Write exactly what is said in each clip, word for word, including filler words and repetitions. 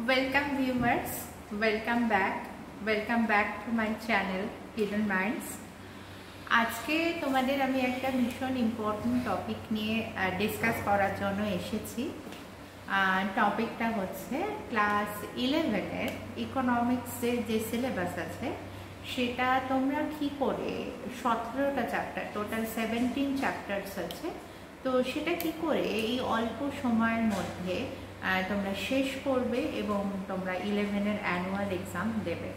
Welcome viewers, welcome back, welcome back to my channel Hidden Minds. আজকে তোমাদের আমি একটা ভীষণ ইম্পর্টেন্ট টপিক নিয়ে ডিসকাস করার জন্য এসেছি। টপিকটা হচ্ছে ক্লাস ইলেভেনের ইকোনমিক্সের যে সিলেবাস আছে সেটা তোমরা কি করে সতেরোটা চ্যাপ্টার, টোটাল সেভেন্টিন চ্যাপ্টার্স আছে, তো সেটা কি করে এই অল্প সময়ের মধ্যে তোমরা শেষ করবে এবং তোমরা ইলেভেনের অ্যানুয়াল এক্সাম দেবে।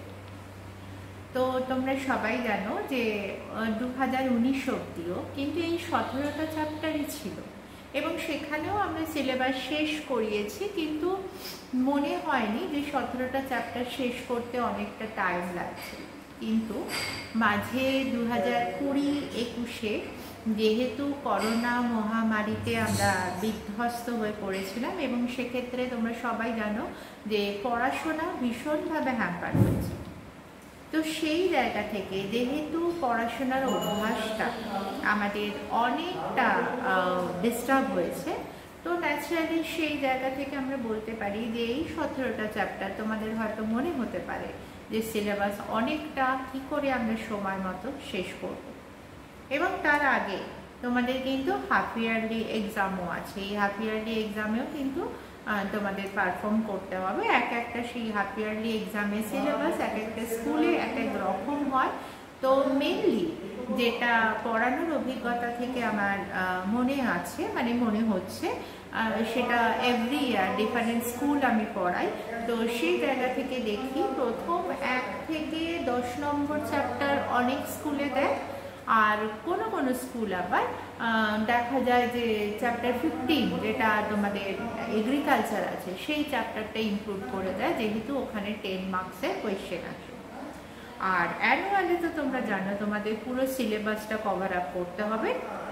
তো তোমরা সবাই জানো যে দু হাজার উনিশ অব্দিও কিন্তু এই সতেরোটা চ্যাপ্টারই ছিল এবং সেখানেও আমরা সিলেবাস শেষ করিয়েছি, কিন্তু মনে হয়নি যে সতেরোটা চ্যাপ্টার শেষ করতে অনেকটা টাইম লাগছে। কিন্তু মাঝে দু হাজার কুড়ি একুশে যেহেতু করোনা মহামারীতে আমরা বিধ্বস্ত হয়ে পড়েছিলাম এবং সেক্ষেত্রে তোমরা সবাই জানো যে পড়াশোনা ভীষণভাবে হ্যাম্পার হয়েছে। তো সেই জায়গা থেকে যেহেতু পড়াশোনার অভ্যাসটা আমাদের অনেকটা ডিস্টার্ব হয়েছে, তো ন্যাচারালি সেই জায়গা থেকে আমরা বলতে পারি যে এই সতেরোটা চ্যাপ্টার তোমাদের হয়তো মনে হতে পারে যে সিলেবাস অনেকটা কী করে আমরা সময় মতো শেষ করব। এবং তার আগে তোমাদের কিন্তু হাফ ইয়ারলি এক্সামও আছে, এই হাফ ইয়ারলি এক্সামেও কিন্তু তোমাদের পারফর্ম করতে হবে। এক একটা সেই হাফ ইয়ারলি এক্সামের সিলেবাস এক একটা স্কুলে এক এক রকম হয়। তো মেনলি যেটা পড়ানোর অভিজ্ঞতা থেকে আমার মনে আছে, মানে মনে হচ্ছে, সেটা এভরি ইয়ার ডিফারেন্ট স্কুল আমি পড়াই, তো সেই জায়গা থেকে দেখি প্রথম এক থেকে দশ নম্বর চ্যাপ্টার অনেক স্কুলে দেয়, আর কোনো কোনো স্কুল আবার দেখা যায় যে চ্যাপ্টার ফিফটিন যেটা তোমাদের এগ্রিকালচার আছে সেই চ্যাপ্টারটা ইনক্লুড করে দেয়, যেহেতু ওখানে টেন মার্কসের কোয়েশ্চেন আসে। আর অ্যানুয়ালি তো তোমরা জানো তোমাদের পুরো সিলেবাসটা কভার আপ করতে হবে।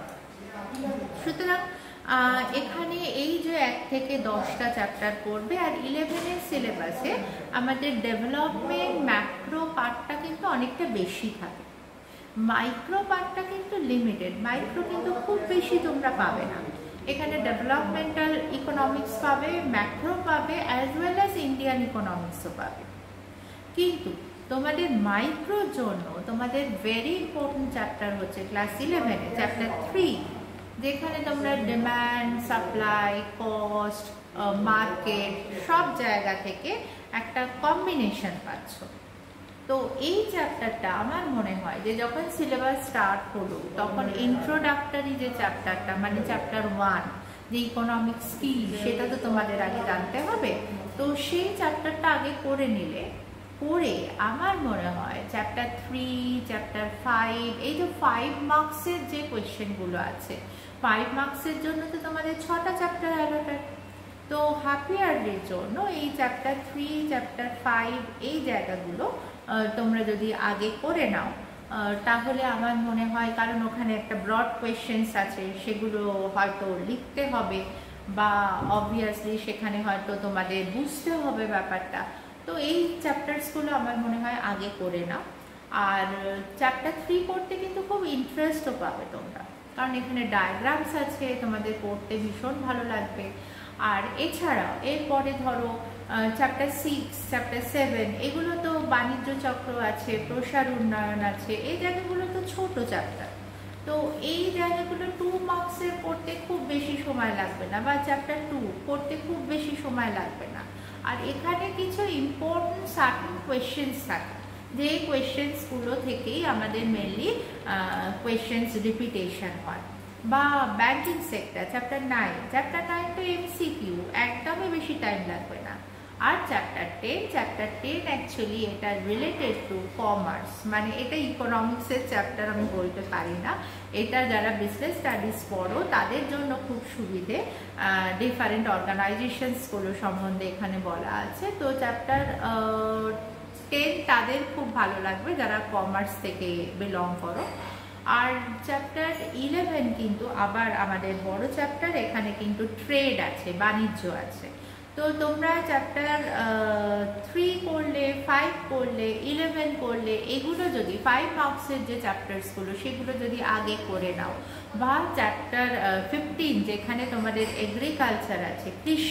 সুতরাং এখানে এই যে এক থেকে দশটা চ্যাপ্টার পড়বে, আর ইলেভেনের সিলেবাসে আমাদের ডেভেলপমেন্ট ম্যাক্রো পার্টটা কিন্তু অনেকটা বেশি থাকে, মাইক্রো পার্টটা কিন্তু লিমিটেড। মাইক্রো কিন্তু খুব বেশি তোমরা পাবে না, এখানে ডেভেলপমেন্টাল ইকোনমিক্স পাবে, ম্যাক্রো পাবে, অ্যাজ ওয়েল অ্যাজ ইন্ডিয়ান ইকোনমিক্সও পাবে। কিন্তু তোমাদের মাইক্রোর জন্য তোমাদের ভেরি ইম্পর্টেন্ট চ্যাপ্টার হচ্ছে ক্লাস ইলেভেনে চ্যাপ্টার থ্রি, যেখানে তোমরা ডিম্যান্ড, সাপ্লাই, কস্ট, মার্কেট সব জায়গা থেকে একটা কম্বিনেশন পাচ্ছ। তো এই চ্যাপ্টারটা আমার মনে হয় যে যখন সিলেবাস স্টার্ট হলো তখন ইন্ট্রোডাক্টরি যে চ্যাপ্টারটা, মানে চ্যাপ্টার ওয়ান যে ইকোনমিক্স কি সেটা তো তোমাদের আগে জানতে হবে, তো সেই চ্যাপ্টারটা আগে করে নিলে পরে আমার মনে হয় চ্যাপ্টার থ্রি, চ্যাপ্টার ফাইভ, এই যে ফাইভ মার্কসের যে কোয়েশ্চেনগুলো আছে, ফাইভ মার্কসের জন্য তো তোমাদের ছটা চ্যাপ্টার অ্যালোটেড। তো হাফ ইয়ারলির জন্য এই চ্যাপ্টার থ্রি, চ্যাপ্টার ফাইভ এই জায়গাগুলো তোমরা যদি আগে করে নাও তাহলে আমার মনে হয়, কারণ ওখানে একটা ব্রড কোয়েশ্চেন্স আছে সেগুলো হয়তো লিখতে হবে বা অবভিয়াসলি সেখানে হয়তো তোমাদের বুঝতে হবে ব্যাপারটা, তো এই চ্যাপ্টারসগুলো আমার মনে হয় আগে করে নাও। আর চ্যাপ্টার থ্রি পড়তে কিন্তু খুব ইন্টারেস্টও পাবে তোমরা, কারণ এখানে ডায়াগ্রামস আছে, তোমাদের পড়তে ভীষণ ভালো লাগবে। আর এছাড়াও এরপরে ধরো চ্যাপ্টার সিক্স, চ্যাপ্টার সেভেন, এগুলো তো বাণিজ্য চক্র আছে, প্রসার উন্নয়ন আছে, এই জায়গাগুলো তো ছোট চ্যাপ্টার, তো এই জায়গাগুলো টু মার্কসের পড়তে খুব বেশি সময় লাগবে না, বা চ্যাপ্টার টু পড়তে খুব বেশি সময় লাগবে না। আর এখানে কিছু ইম্পর্টেন্ট সার্টেন কোয়েশ্চেন্স থাকে, যে কোয়েশ্চেন্সগুলো থেকেই আমাদের মেনলি কোয়েশ্চেন্স রিপিটেশন হয়। বা banking sector chapter nine, chapter nine তো এমসিকিউ, একদমই বেশি টাইম লাগবে না। আর chapter ten, chapter ten actually এটা রিলেটেড টু কমার্স, মানে এটা ইকোনমিক্সের চ্যাপ্টার আমি বলতে পারি না, এটা যারা বিজনেস স্টাডিজ পড়ো তাদের জন্য খুব সুবিধে, ডিফারেন্ট অর্গানাইজেশনসগুলো সম্বন্ধে এখানে বলা আছে। তো চ্যাপ্টার টেন তাদের খুব ভালো লাগবে যারা কমার্স থেকে বিলং করো। আর চ্যাপ্টার ইলেভেন কিন্তু আবার আমাদের বড় চ্যাপ্টার, এখানে কিন্তু ট্রেড আছে, বাণিজ্য আছে। তো তোমরা চ্যাপ্টার থ্রি করলে, ফাইভ করলে, ইলেভেন করলে, এগুলো যদি ফাইভ মার্কসের যে চ্যাপ্টার্সগুলো সেগুলো যদি আগে করে নাও, বা চ্যাপ্টার ফিফটিন যেখানে তোমাদের এগ্রিকালচার আছে, কৃষি,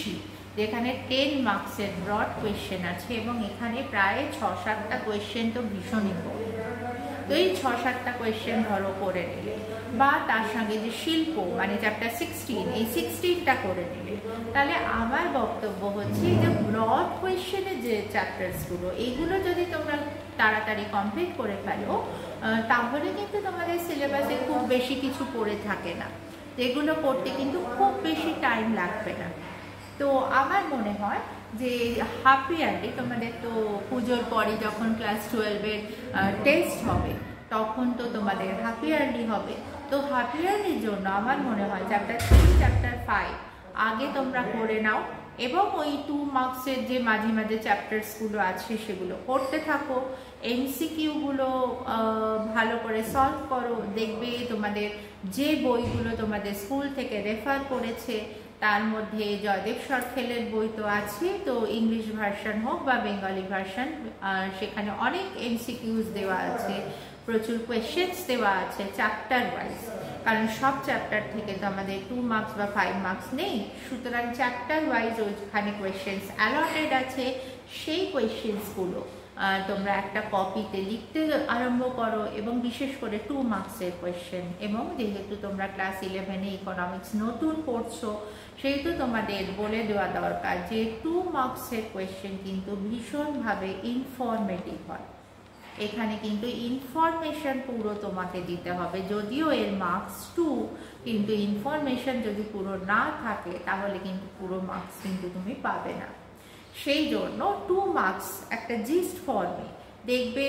যেখানে টেন মার্কসের ব্রড কোয়েশ্চেন আছে এবং এখানে প্রায় ছ সাতটা কোয়েশ্চেন তো ভীষণ ইম্পর্টেন্ট। তো এই ছ সাতটা কোয়েশ্চেন ধরো করে নিলে, বা তার সঙ্গে যে শিল্প মানে চ্যাপ্টার সিক্সটিন, এই সিক্সটিনটা করে নিলে, তাহলে আমার বক্তব্য হচ্ছে যে ব্রড কোয়েশ্চেনের যে চ্যাপ্টার্সগুলো এইগুলো যদি তোমরা তাড়াতাড়ি কমপ্লিট করে ফেলো, তাহলে কিন্তু তোমাদের সিলেবাসে খুব বেশি কিছু পড়ে থাকে না, এগুলো করতে কিন্তু খুব বেশি টাইম লাগবে না। তো আমার মনে হয় যে হাফ ইয়ারলি তোমাদের তো পুজোর পরে যখন ক্লাস টুয়েলভের টেস্ট হবে তখন তো তোমাদের হাফ ইয়ারলি হবে। তো হাফ ইয়ারলির জন্য আমার মনে হয় চ্যাপ্টার থ্রি চ্যাপ্টার ফাইভ আগে তোমরা করে নাও এবং ওই টু মার্কসের যে মাঝে মাঝে চ্যাপ্টার্সগুলো আছে সেগুলো করতে থাকো। এমসিকিউগুলো ভালো করে সলভ করো, দেখবে তোমাদের যে বইগুলো তোমাদের স্কুল থেকে রেফার করেছে তার মধ্যে জয়দেব সরখেলের বই তো আছে, তো ইংলিশ ভার্সন হোক বা বেঙ্গলি ভার্সন, সেখানে অনেক এমসিকিউজ দেওয়া আছে, প্রচুর কোয়েশ্চেন্স দেওয়া আছে চ্যাপ্টার ওয়াইজ, কারণ সব চ্যাপ্টার থেকে তো আমাদের টু মার্কস বা ফাইভ মার্কস নেই, সুতরাং চ্যাপ্টার ওয়াইজ ওইখানে কোয়েশ্চেন্স অ্যালটেড আছে। সেই কোয়েশ্চেন্সগুলো তোমরা একটা কপিতে লিখতে আরম্ভ করো এবং বিশেষ করে টু মার্কসের কোয়েশ্চেন, এবং যেহেতু তোমরা ক্লাস ইলেভেনে ইকোনমিক্স নতুন পড়ছো সেহেতু তোমাদের বলে দেওয়া দরকার যে টু মার্কসের কোয়েশ্চেন কিন্তু ভীষণভাবে ইনফরমেটিভ হয়। এখানে কিন্তু ইনফরমেশন পুরো তোমাকে দিতে হবে, যদিও এর মার্কস টু, কিন্তু ইনফরমেশন যদি পুরো না থাকে তাহলে কিন্তু পুরো মার্কস কিন্তু তুমি পাবে না। সেই জন্য টু মার্কস একটা জিস্ট ফর্মে দেখবে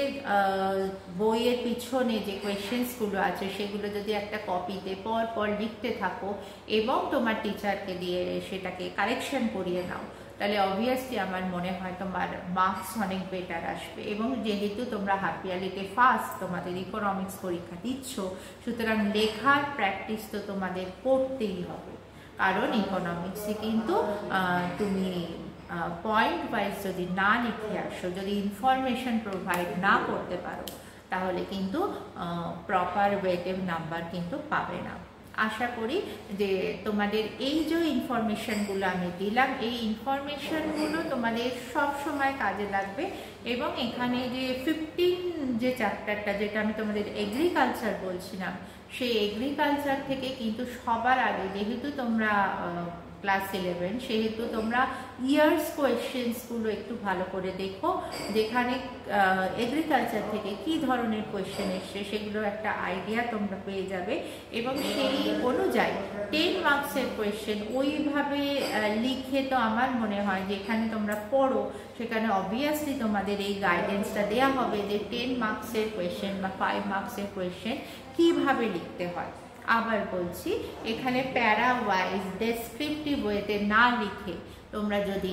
বইয়ের পিছনে যে কোয়েশ্চেন্সগুলো আছে সেগুলো যদি একটা কপিতে পর পর লিখতে থাকো এবং তোমার টিচারকে দিয়ে সেটাকে কারেকশন করিয়ে নাও, তাহলে অবভিয়াসলি আমার মনে হয় তোমার মার্কস অনেক বেটার আসবে। এবং যেহেতু তোমরা হাফ ইয়ারলিতে ফার্স্ট তোমাদের ইকোনমিক্স পরীক্ষা দিচ্ছ, সুতরাং লেখার প্র্যাকটিস তো তোমাদের করতেই হবে, কারণ ইকোনমিক্সে কিন্তু তুমি পয়েন্ট ওয়াইজ যদি না লিখে আসো, যদি ইনফরমেশন প্রোভাইড না করতে পারো, তাহলে কিন্তু প্রপার ওয়েটেড নাম্বার কিন্তু পাবে না। আশা করি যে তোমাদের এই যে ইনফরমেশনগুলো আমি দিলাম, এই ইনফরমেশনগুলো তোমাদের সব সময় কাজে লাগবে। এবং এখানে যে ফিফটিন যে চ্যাপ্টারটা, যেটা আমি তোমাদের এগ্রিকালচার বলছিলাম, সেই এগ্রিকালচার থেকে কিন্তু সবার আগে, যেহেতু তোমরা ক্লাস ইলেভেন, সেহেতু তোমরা ইয়ার্স কোয়েশ্চেন্সগুলো একটু ভালো করে দেখো, যেখানে এগ্রিকালচার থেকে কি ধরনের কোয়েশ্চেন এসছে সেগুলো একটা আইডিয়া তোমরা পেয়ে যাবে। এবং সেই অনুযায়ী টেন মার্কসের কোয়েশ্চেন ওইভাবে লিখে, তো আমার মনে হয় যে এখানে তোমরা পড়ো, সেখানে অবভিয়াসলি তোমাদের এই গাইডেন্সটা দেওয়া হবে যে টেন মার্কসের কোয়েশ্চেন বা ফাইভ মার্কসের কোয়েশ্চেন কীভাবে লিখতে হয়। আবার বলছি, এখানে প্যারা ওয়াইজ ডেসক্রিপটিভ ওয়েতে না লিখে তোমরা যদি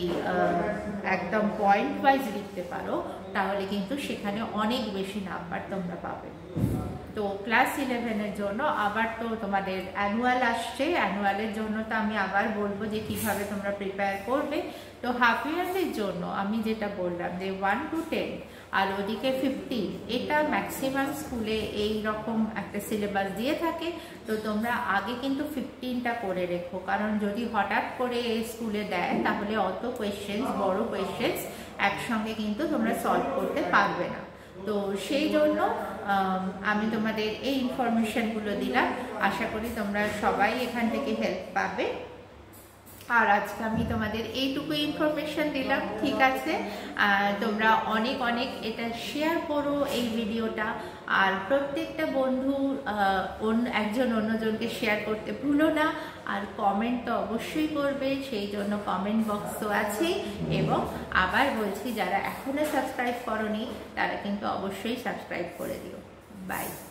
একদম পয়েন্ট ওয়াইজ লিখতে পারো, তাহলে কিন্তু সেখানে অনেক বেশি নাম্বার তোমরা পাবে। তো ক্লাস ইলেভেনের জন্য আবার তো তোমাদের অ্যানুয়াল আসছে, অ্যানুয়ালের জন্য তো আমি আবার বলবো যে কিভাবে তোমরা প্রিপেয়ার করবে। তো হাফ ইয়ারলির জন্য আমি যেটা বললাম যে ওয়ান টু টেন আর ওদিকে ফিফটিন, এটা ম্যাক্সিমাম স্কুলে এই রকম একটা সিলেবাস দিয়ে থাকে। তো তোমরা আগে কিন্তু ফিফটিনটা করে রেখো, কারণ যদি হঠাৎ করে স্কুলে দেয় তাহলে অত কোয়েশ্চেন্স, বড় কোয়েশ্চেন্স একসঙ্গে কিন্তু তোমরা সলভ করতে পারবে না। তো সেই জন্য আমি তোমাদের এই ইনফরমেশনগুলো দিলাম, আশা করি তোমরা সবাই এখান থেকে হেল্প পাবে। আর আজকে আমি তোমাদের এইটুকু ইনফরমেশন দিলাম, ঠিক আছে? তোমরা অনেক অনেক এটা শেয়ার করো এই ভিডিওটা, আর প্রত্যেকটা বন্ধু একজন অন্যজনকে শেয়ার করতে ভুলো না। আর কমেন্ট তো অবশ্যই করবে, সেই জন্য কমেন্ট বক্স তো আছেই। এবং আবার বলছি, যারা এখনো সাবস্ক্রাইব করোনি তারা কিন্তু অবশ্যই সাবস্ক্রাইব করে দিও। বাই।